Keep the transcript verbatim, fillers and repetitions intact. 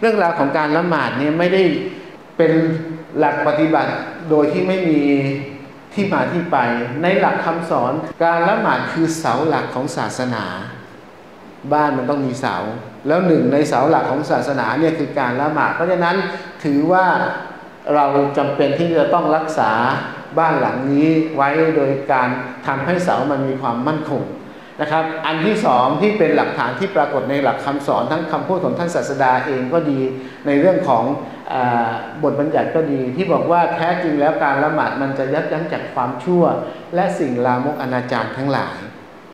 เรื่องราวของการละหมาดเนี่ยไม่ได้เป็นหลักปฏิบัติโดยที่ไม่มีที่มาที่ไปในหลักคำสอนการละหมาดคือเสาหลักของศาสนาบ้านมันต้องมีเสาแล้วหนึ่งในเสาหลักของศาสนาเนี่ยคือการละหมาดเพราะฉะนั้นถือว่าเราจำเป็นที่จะต้องรักษาบ้านหลังนี้ไว้โดยการทำให้เสามันมีความมั่นคงนะครับอันที่สองที่เป็นหลักฐานที่ปรากฏในหลักคำสอนทั้งคำพูดของท่านศาสดาเองก็ดีในเรื่องของบทบัญญัติก็ดีที่บอกว่าแท้จริงแล้วการละหมาดมันจะยับยั้งจากความชั่วและสิ่งลามกอนาจารทั้งหลาย